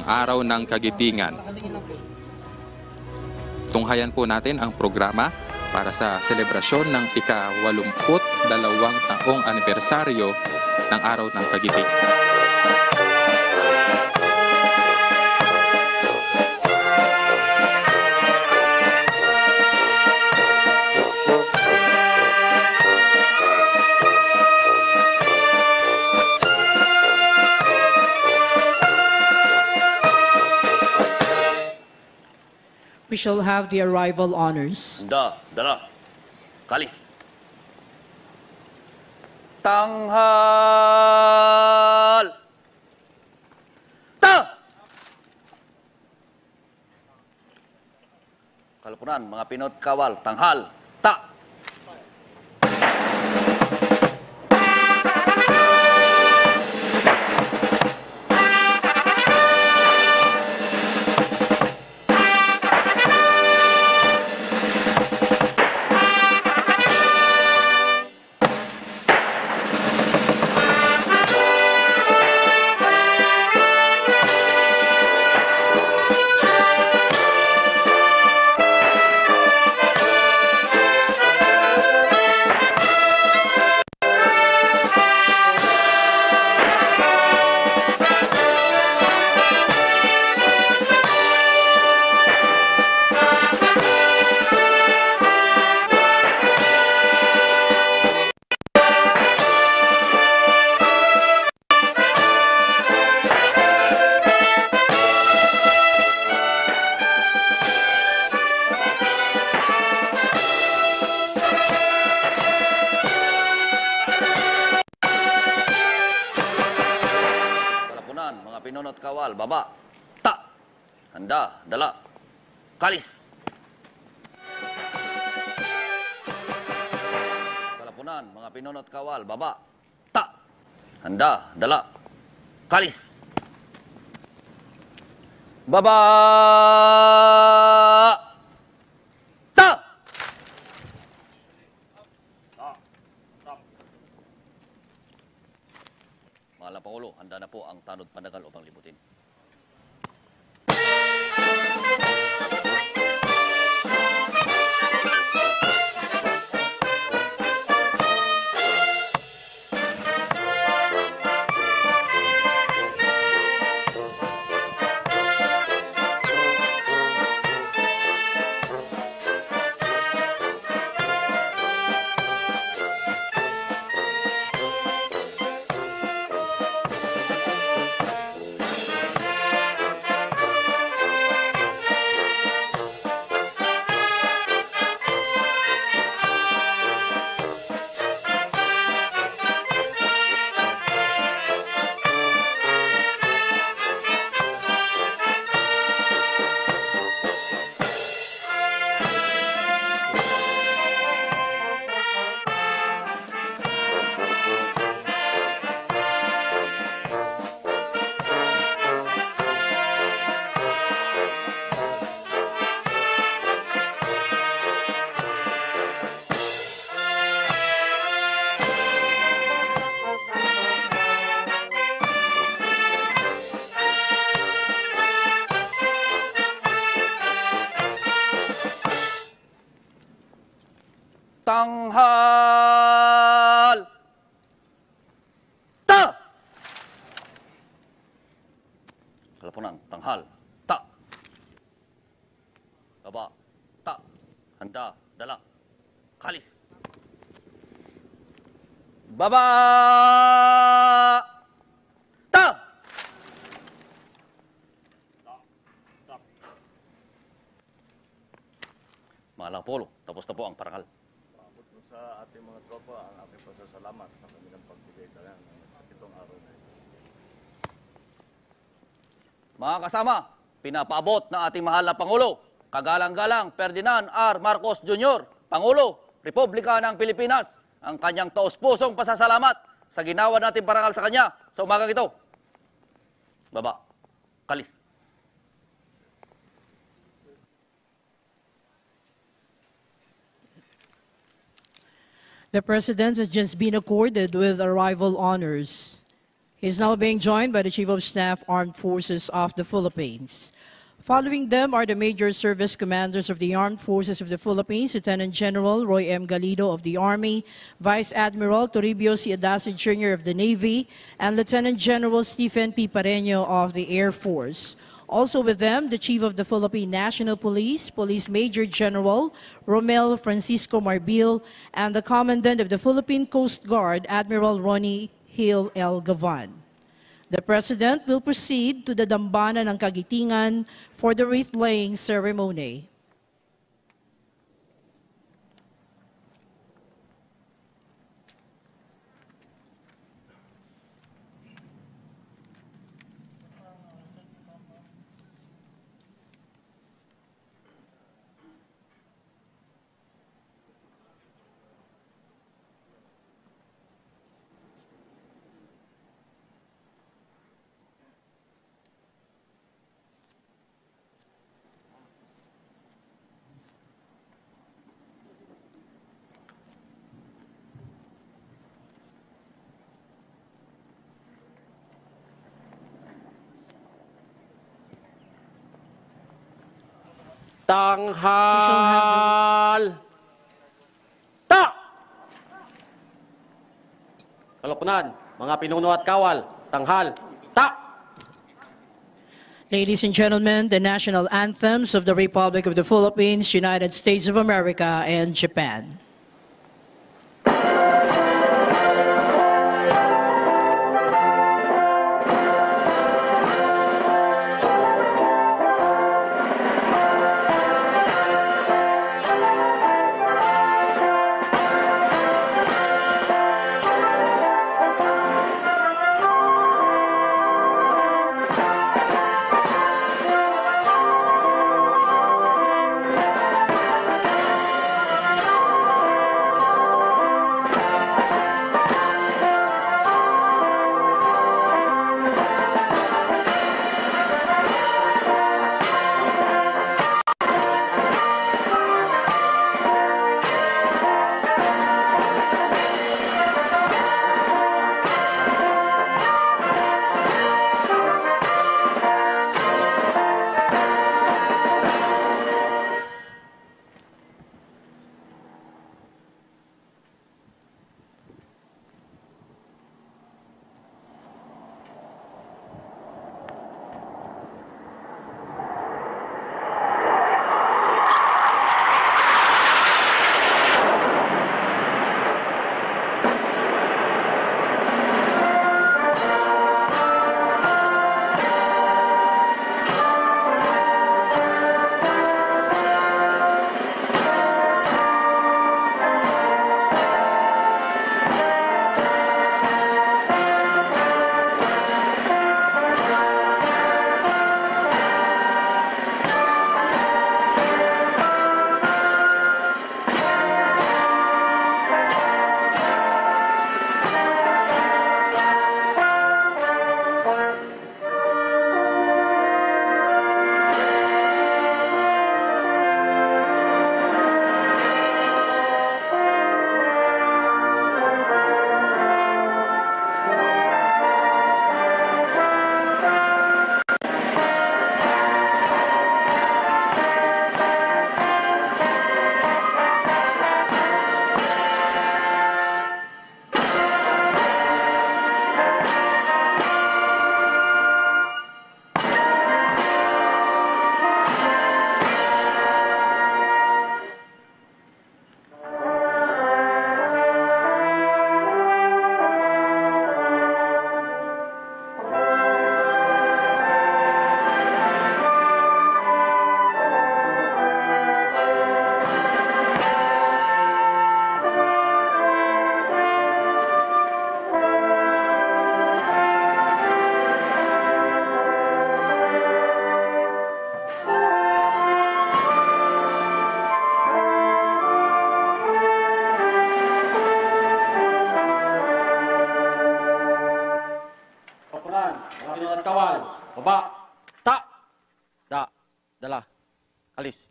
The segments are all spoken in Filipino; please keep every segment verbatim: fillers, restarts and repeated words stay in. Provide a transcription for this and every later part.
Araw ng Kagitingan. Tunghayan po natin ang programa para sa selebrasyon ng ika-walumput dalawang taong anibersaryo ng Araw ng Kagitingan. We shall have the arrival honors. Da, dala, kalis. Tanghal! Ta! Kalpunan, mga Pinot kawal, tanghal, ta! Mga pinunot kawal, baba, ta, handa, dala, kalis. Kalapunan, mga pinunot kawal, baba, ta, handa, dala, kalis. Baba, ta. Mahal na Pangulo, handa na po ang tanod pandagal upang libutin. Tanghal, ta. Kalapunan, tanghal, ta. Baba, ta. Handa, dala, kalis. Baba, ta. Mahalang Polo, tapos na po ang parangal. Sa ating mga tropa, ang aking pasasalamat sa kanilang pagbigay talang ng itong araw na ito. Mga kasama, pinapaabot ng ating mahal na Pangulo, kagalang-galang Ferdinand R. Marcos Junior, Pangulo, Republika ng Pilipinas, ang kanyang taos-pusong pasasalamat sa ginawa natin parangal sa kanya sa umagang ito. Baba, kalis. The President has just been accorded with arrival honors. He is now being joined by the Chief of Staff, Armed Forces of the Philippines. Following them are the major service commanders of the Armed Forces of the Philippines, Lieutenant General Roy M. Galido of the Army, Vice Admiral Toribio C. Adasi Junior of the Navy, and Lieutenant General Stephen P. Pareño of the Air Force. Also with them, the Chief of the Philippine National Police, Police Major General Romel Francisco Marbil, and the Commandant of the Philippine Coast Guard, Admiral Ronnie Hill L. Gavan. The President will proceed to the Dambana ng Kagitingan for the wreath-laying ceremony. Tanghal ta! Kalapunan, mga pinuno at kawal, tanghal ta! Ladies and gentlemen, the national anthems of the Republic of the Philippines, United States of America, and Japan. Baba. Ta. Da. Dala. Alis.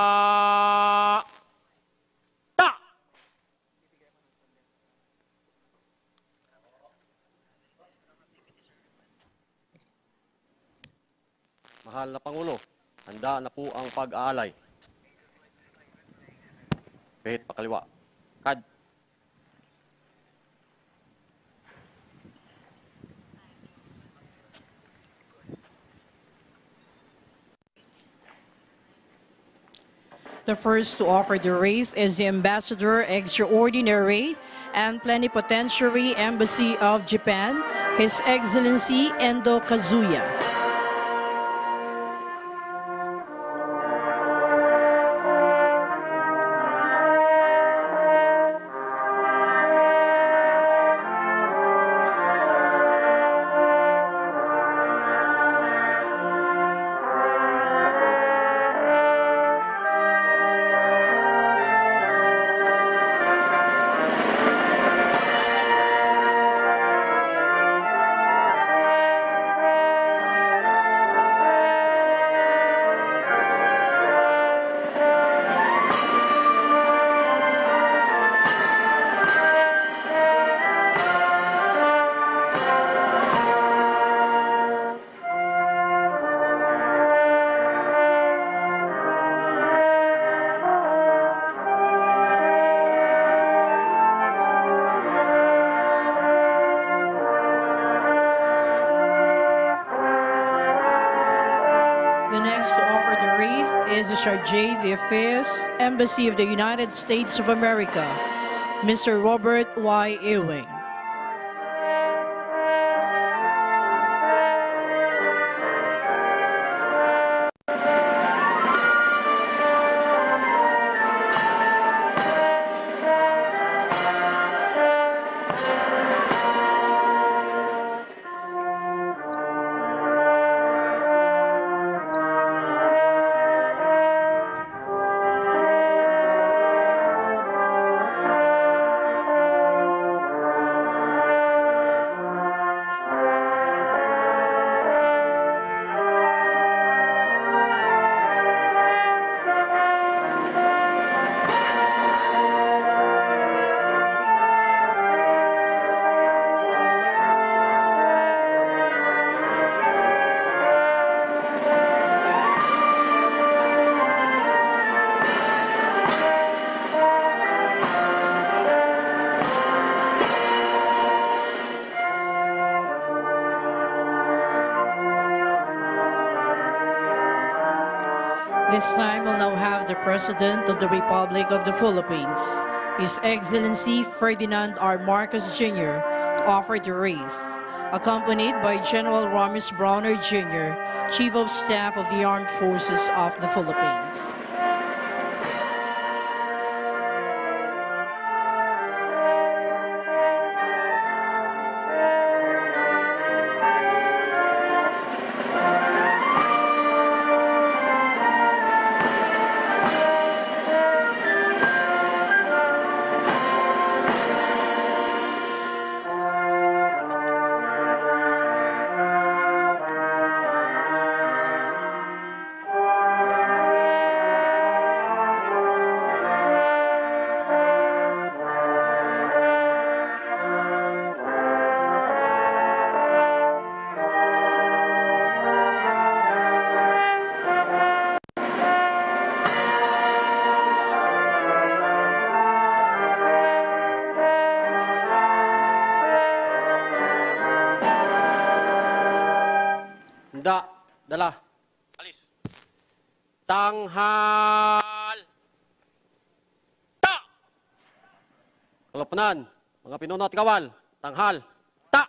Baba. Ta. Mahal na Pangulo, handa na po ang pag-aalay. Pihit pakaliwa. Kad. The first to offer the wreath is the Ambassador Extraordinary and Plenipotentiary Embassy of Japan, His Excellency Endo Kazuya. The next to offer the wreath is the Chargé d'Affaires Embassy of the United States of America, Mister Robert Y. Ewing. This time we'll now have the President of the Republic of the Philippines, His Excellency Ferdinand R. Marcos Junior, to offer the wreath, accompanied by General Ramis Browner Junior, Chief of Staff of the Armed Forces of the Philippines. Handa, dala, alis. Tanghal, ta! Kalapunan, mga pinuno at kawal, tanghal, ta!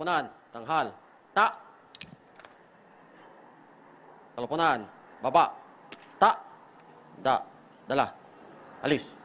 Kalopunan, tanghal, ta. Kalopunan, baba, ta. Da, dala, alis.